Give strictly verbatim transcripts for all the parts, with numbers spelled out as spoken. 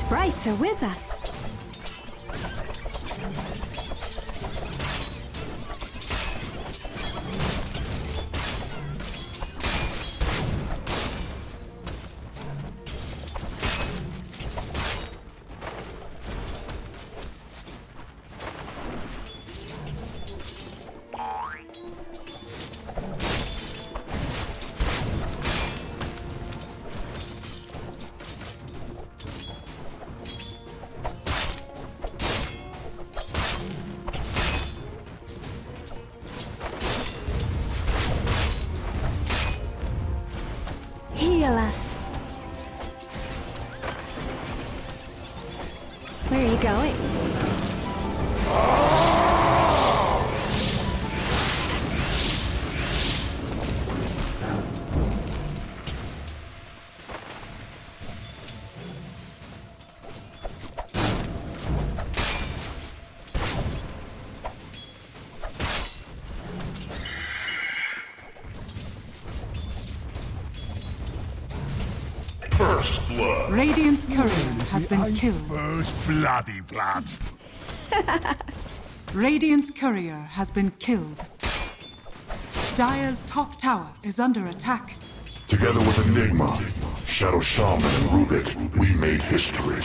sprites are with us. Heal us. Where are you going? First blood. Radiant's courier has been killed. First bloody blood. Radiant's courier has been killed. Dire's top tower is under attack. Together with Enigma, Shadow Shaman, and Rubik, we made history.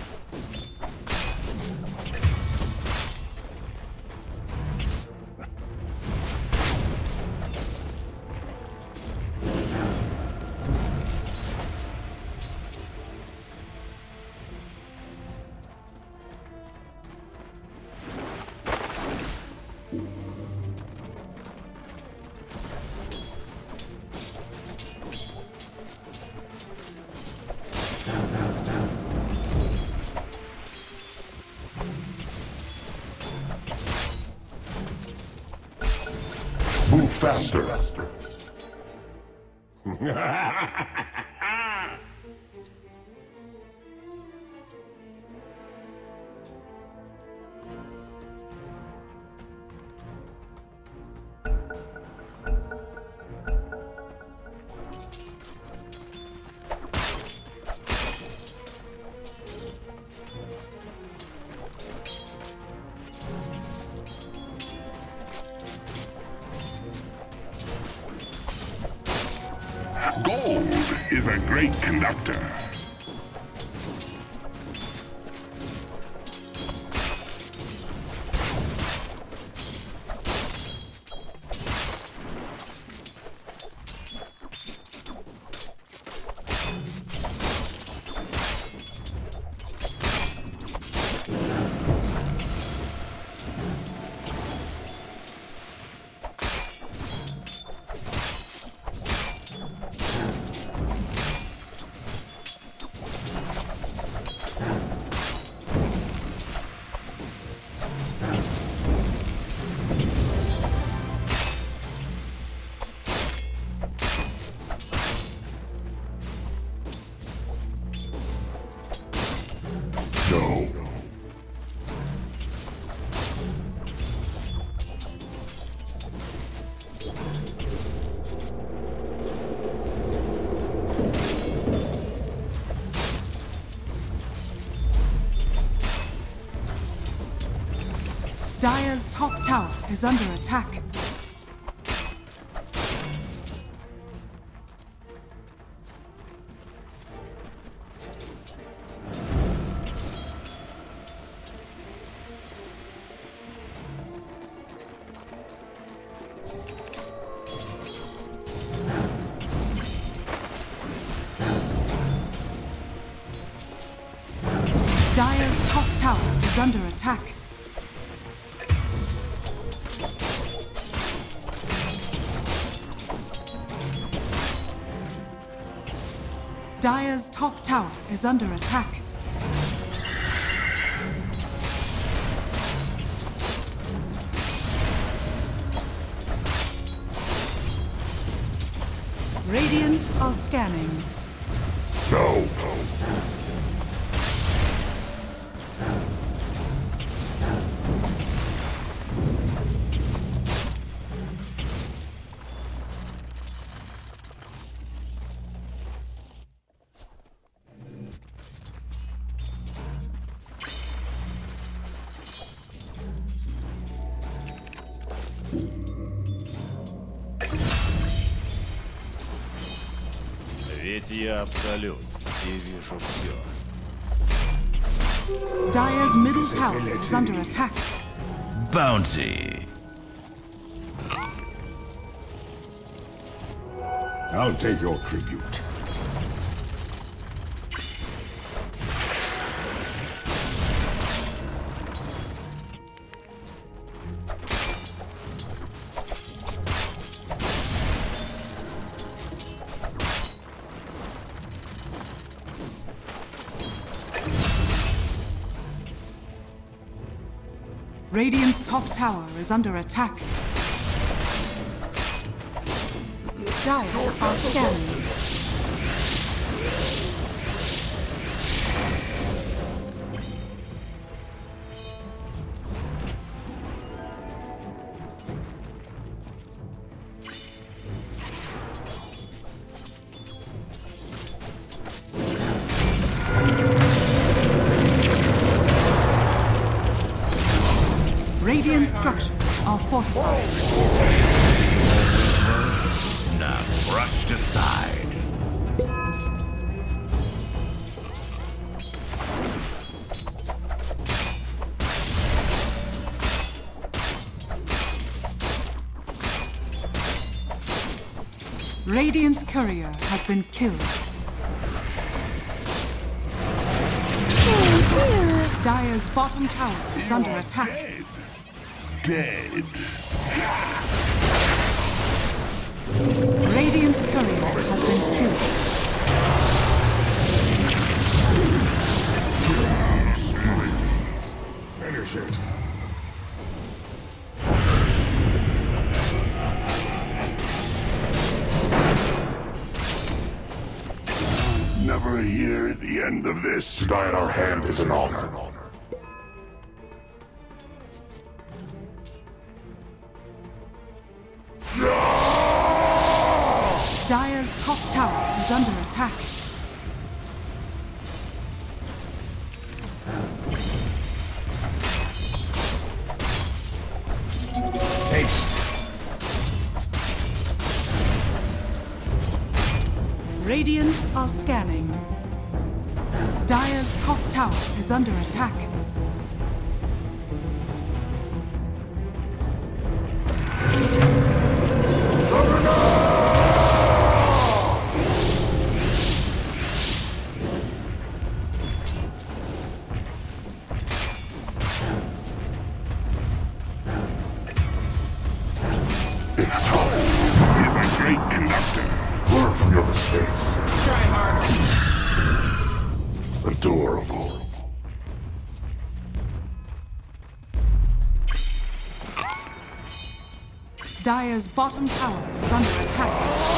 Move faster. Gold is a great conductor. No. Dire's top tower is under attack. Dire's top tower is under attack. Dire's top tower is under attack. Radiant are scanning. No. Ведь я абсолют и вижу все. Dire's middle tower is under attack. Bounty. I'll take your tribute. Radiant's top tower is under attack. Dire are scanning. Radiant structures are fortified. Not brushed aside. Radiant's courier has been killed. Oh dear. Dire's bottom tower is under attack. Dead. Radiant's courier has been killed. Finish it. Never hear the end of this. To die at our hand is an honor. Dire's top tower is under attack. Haste. Radiant are scanning. Dire's top tower is under attack. It's time. Is a great conductor. Learn from your mistakes. Try harder. Adorable. Dire's bottom tower is under attack.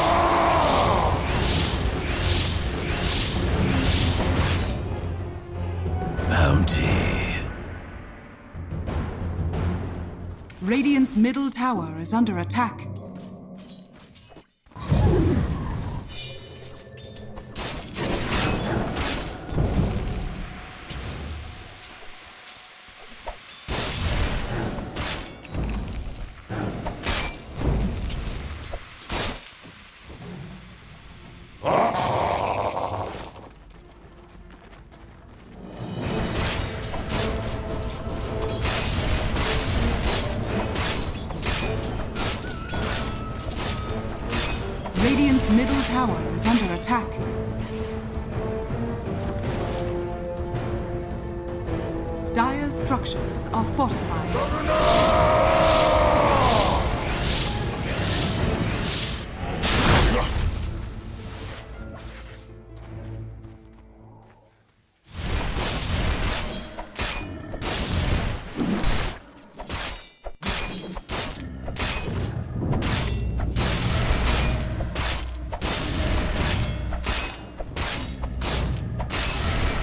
Bounty. Radiant's middle tower is under attack. Radiant's middle tower is under attack. Dire's structures are fortified.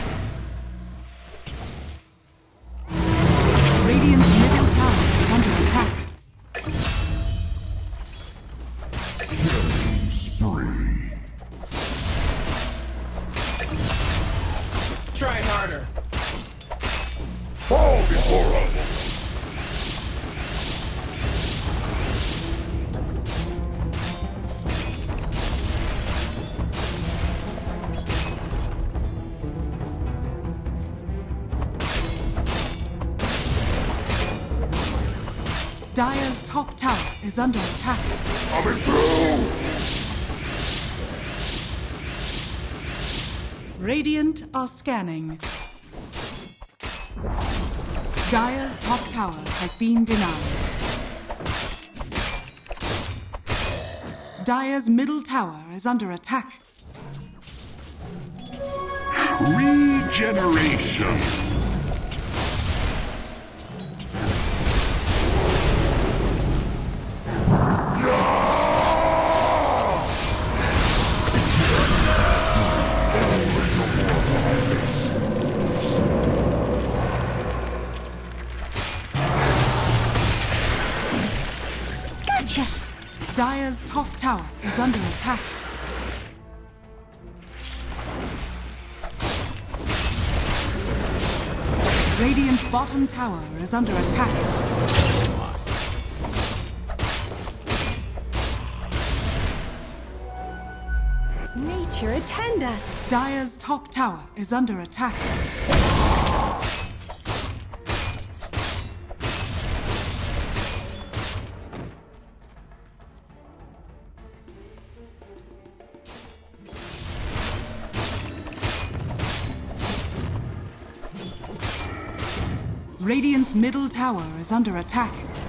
Radiant's middle tower is under attack. Dire's top tower is under attack. Coming through! Radiant are scanning. Dire's top tower has been denied. Dire's middle tower is under attack. Regeneration! Gotcha! Dire's top tower is under attack. Radiant's bottom tower is under attack. Nature attend us! Dire's top tower is under attack. Radiant's middle tower is under attack.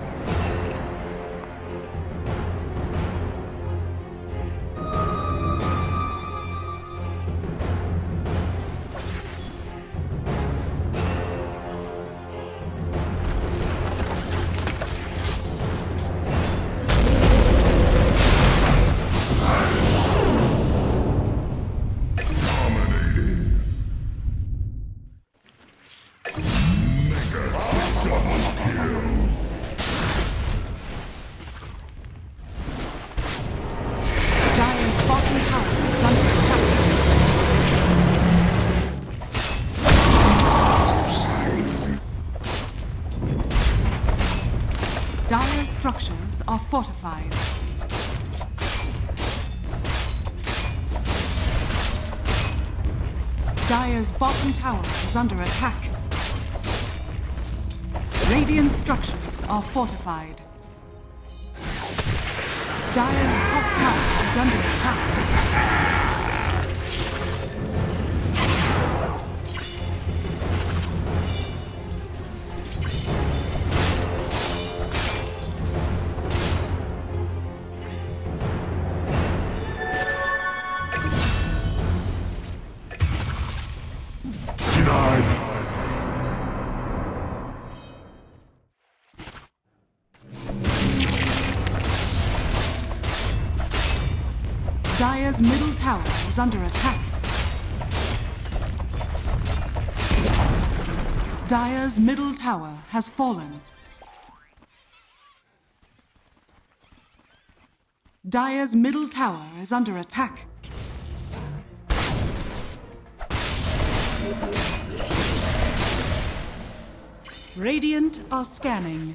Dire's bottom tower is under attack. Dire's structures are fortified. Dire's bottom tower is under attack. Radiant structures are fortified. Dire's top tower is under attack. Denied! Dire's middle tower is under attack. Dire's middle tower has fallen. Dire's middle tower is under attack. Radiant are scanning.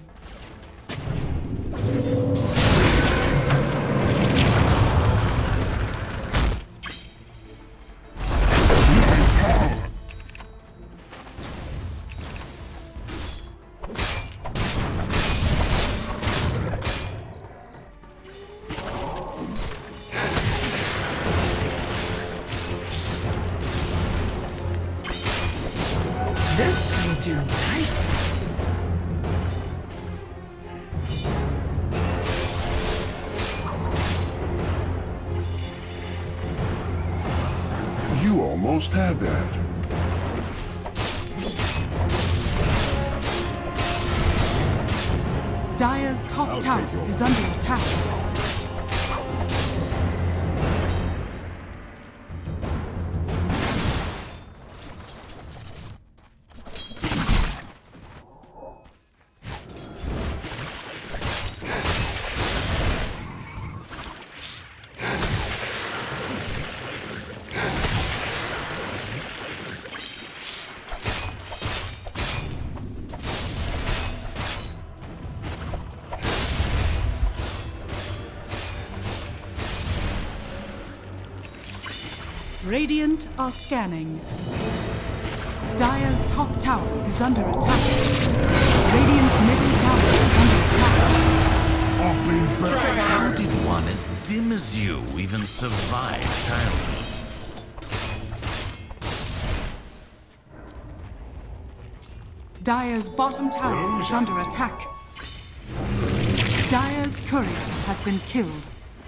This will do nicely. You almost had that. Dire's top I'll tower take yours. is under attack. Radiant are scanning. Dire's top tower is under attack. Radiant's middle tower is under attack. How did one as dim as you even survive childhood? Dire's bottom tower is under attack. Dire's courier has been killed.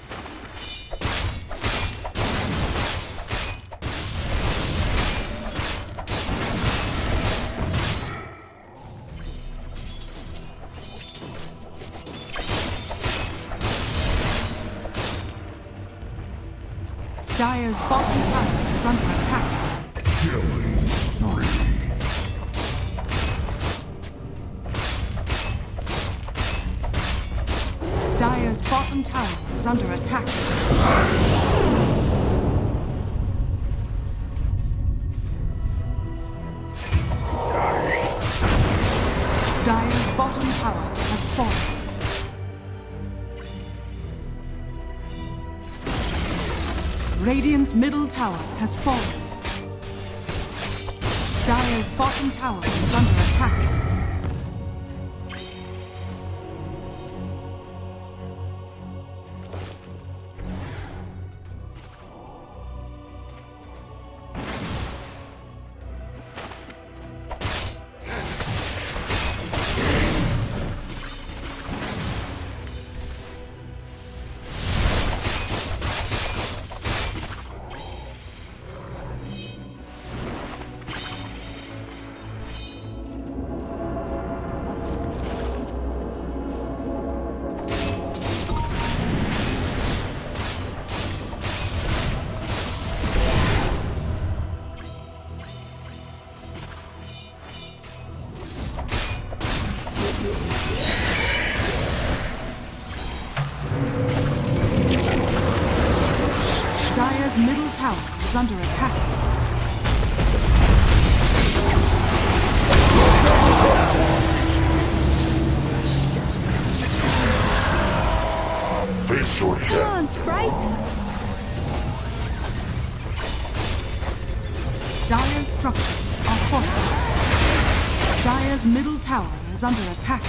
Dire's bottom tower is under attack. Killing spree. Dire's bottom tower is under attack. Dire's bottom tower has fallen. Radiant's middle tower has fallen. Dire's bottom tower is under attack. Dire's middle tower is under attack. Face your Come death. on, sprites! Dire's structures are fortified. Dire's middle tower is under attack.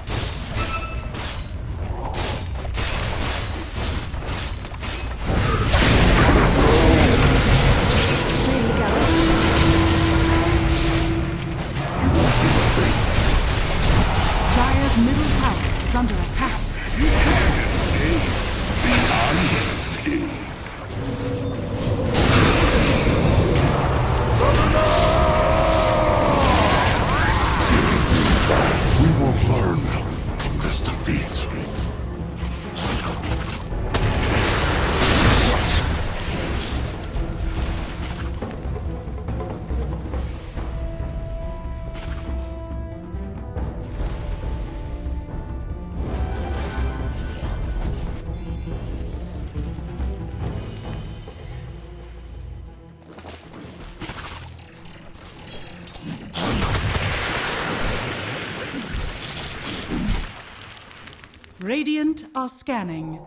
There you go. Dire's middle tower is under attack. You can't escape beyond escape. We will learn from this defeat. Radiant are scanning.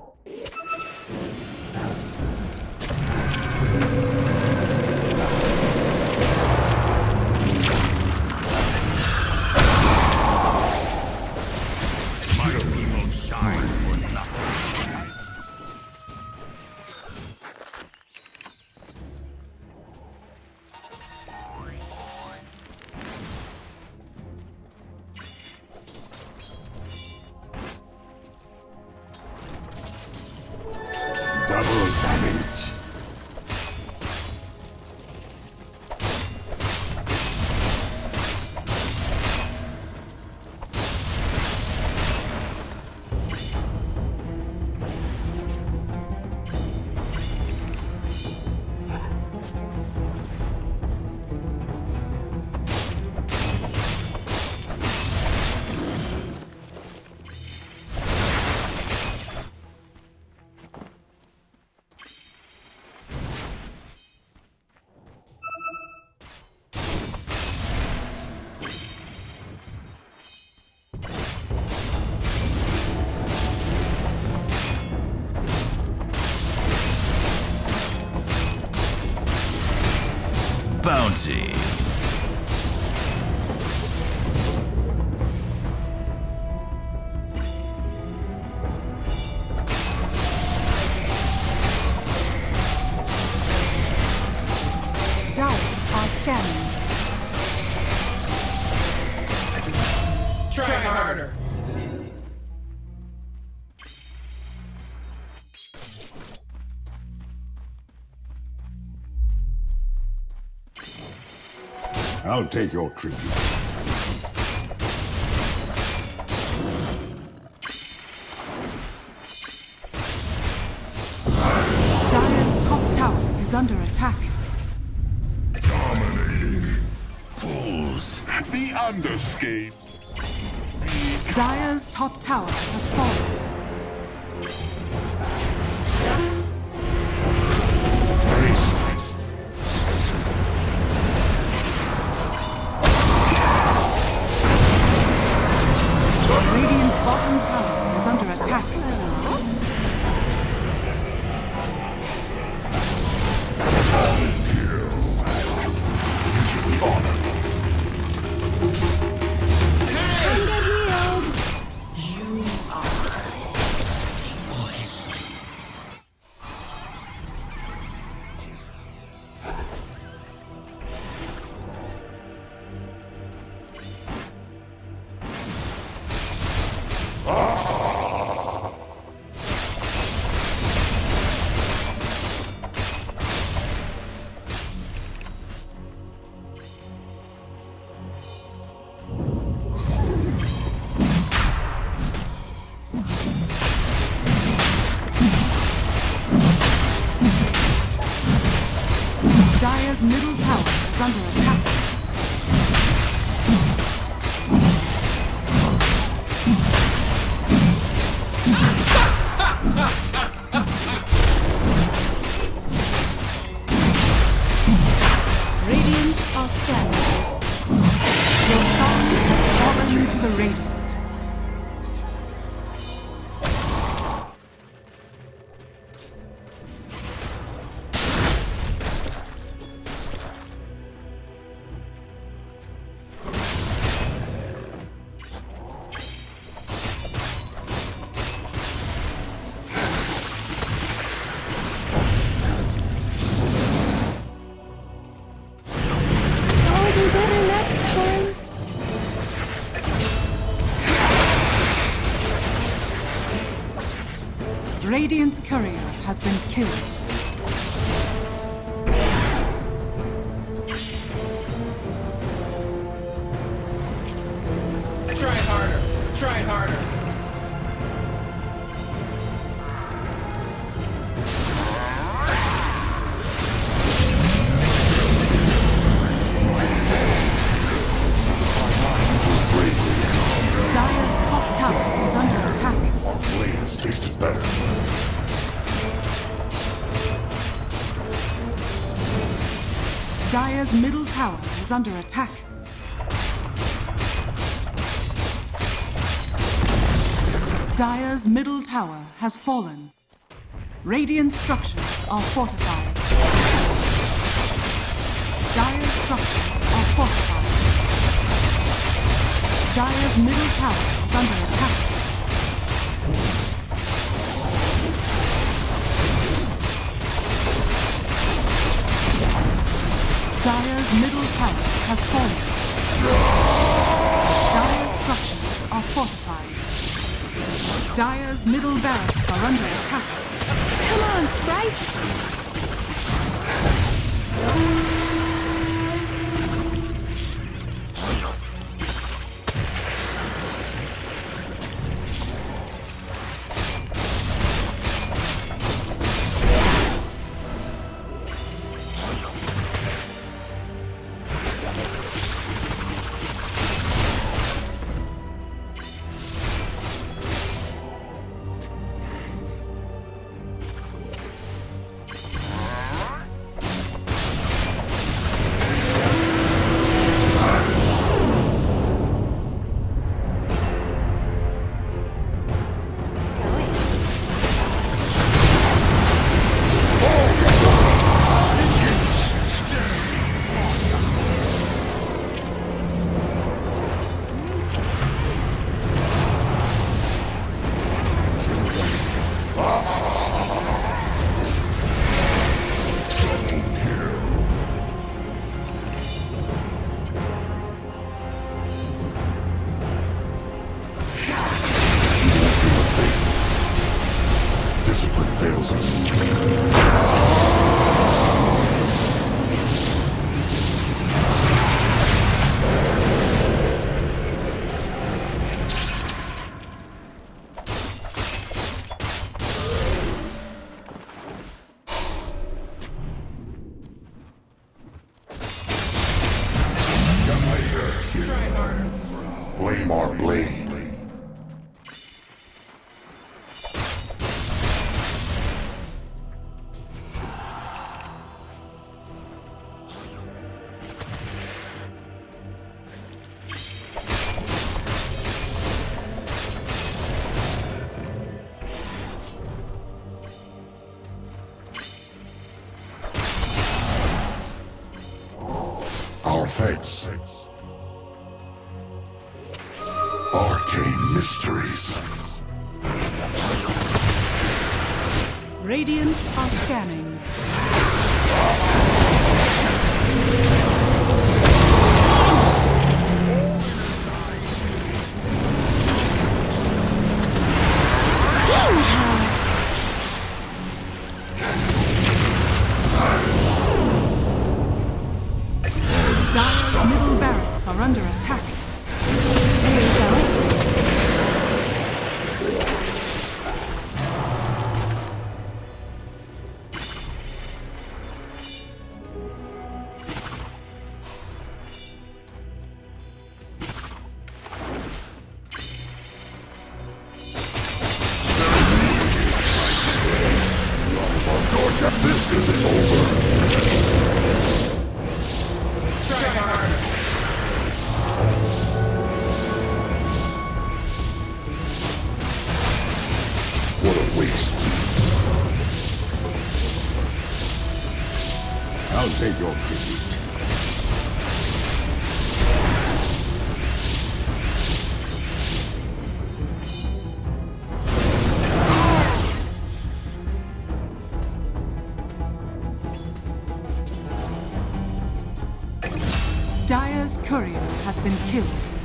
My people shine for nothing. Double damage. Bounty. scanning. Try harder. I'll take your tribute. Dire's top tower is under attack. Fools. The Underscape. Dire's top tower has fallen. Radiant's bottom tower is under attack. You should be honored. You are extinguished. Dire's middle tower is under attack. Radiant are scanning. Roshan has fallen to the Radiant. I'll do better next time. Radiant's courier has been killed. Try harder. Try harder. Dire's top tower is under attack. Our flames tasted better. Dire's middle tower is under attack. Dire's middle tower has fallen. Radiant structures are fortified. Dire's structures are fortified. Dire's middle tower is under attack. Dire's middle tower has fallen. Dire's structures are fortified. Dire's middle barracks are under attack. Come on, sprites! Thanks. Arcane mysteries. Radiant are scanning. Dire's middle barracks are under attack. There you go. This isn't over. Try harder. What a waste. I'll take your tribute. Dire's courier has been killed.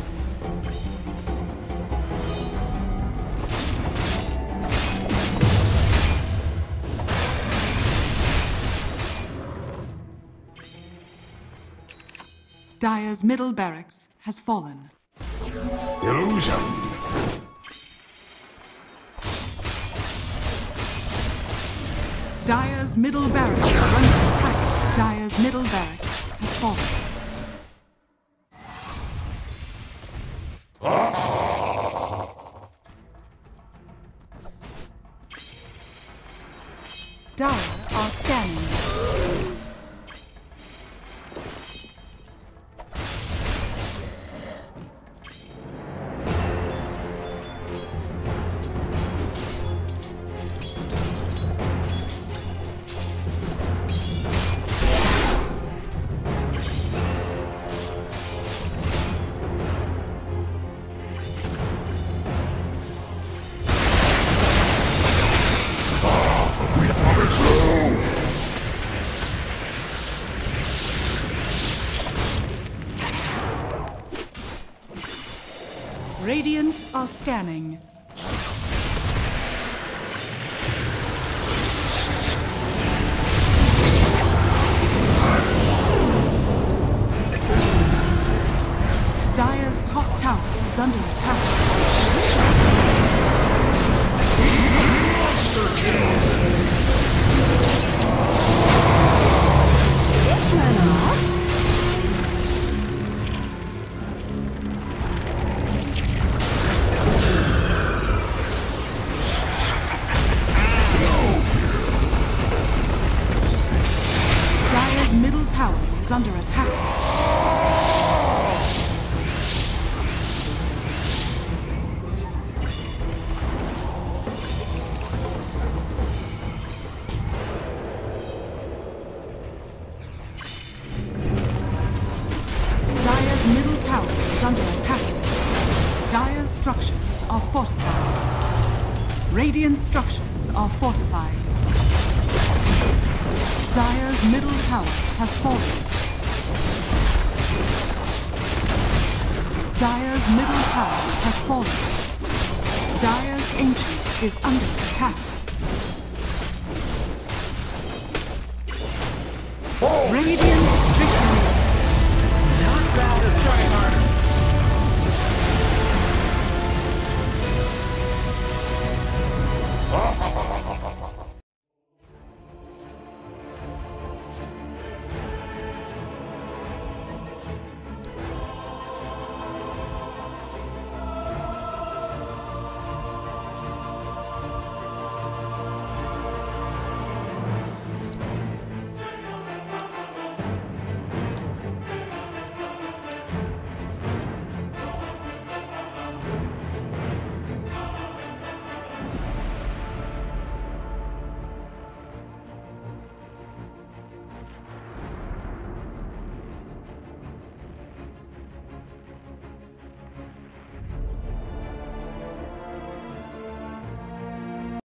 Dire's middle barracks has fallen. Illusion. Dire's middle barracks are under attack. Dire's middle barracks has fallen. Dire are scanning. Radiant are scanning. Dire's top tower is under attack. Monster kill. This went off. Dire's middle tower is under attack. Dire's middle tower is under attack. Dire's structures are fortified. Radiant structures are fortified. Dire's middle tower has fallen. Dire's middle tower has fallen. Dire's ancient is under attack.